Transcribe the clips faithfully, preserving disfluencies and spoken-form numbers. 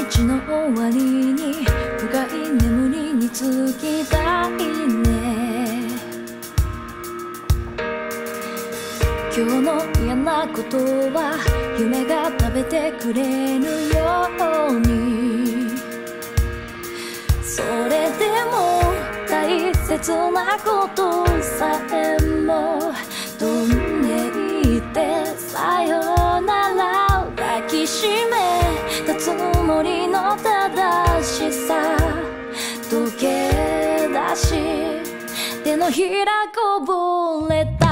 日の終わりに深い眠りにつきたいね。今日の嫌なことは夢が食べてくれるように、それでも大切なことさえも飛んでいってさよなら抱きしめたつもりの正しさ溶け出し手のひらこぼれた。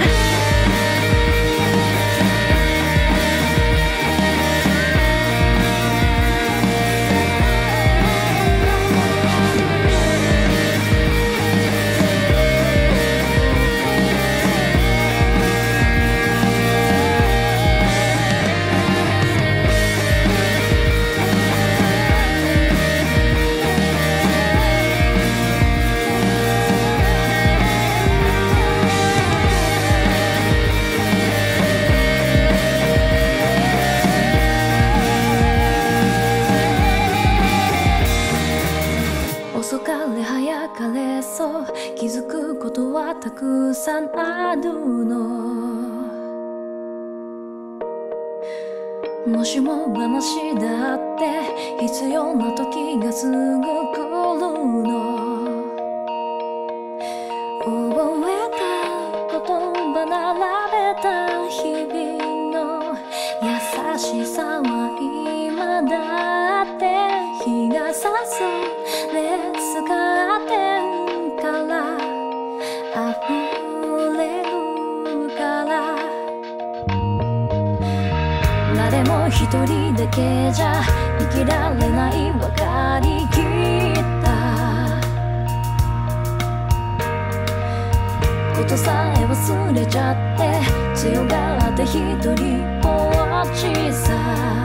遅かれ早かれそう気づくことはたくさんあるの。もしも話だって必要な時がすぐ来るの。覚えた言葉並べた日々の優しさは今だって日が差すレースカーテンから溢れるから、誰も一人だけじゃ生きられない分かりきったことさえ忘れちゃって強がって一人ぼっちさ。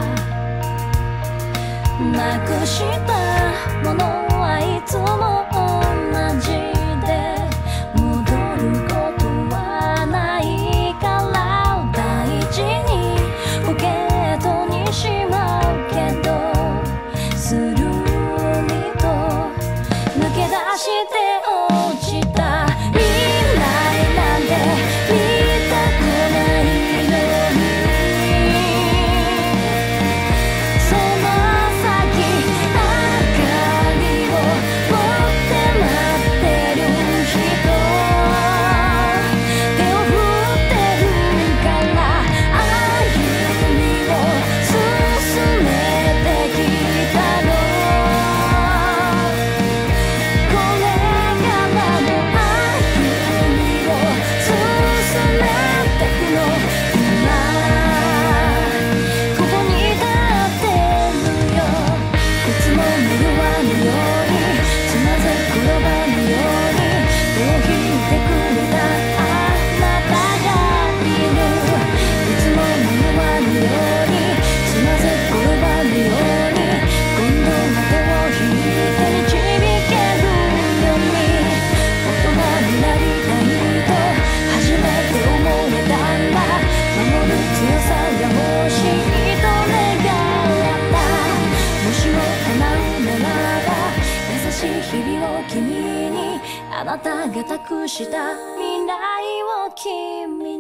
なくしたものはいつも同じで戻ることはないから大事にポケットにしまうけどスルリと抜け出して落ちた。未来なんて見たくないのにそのあなたが託した未来を君に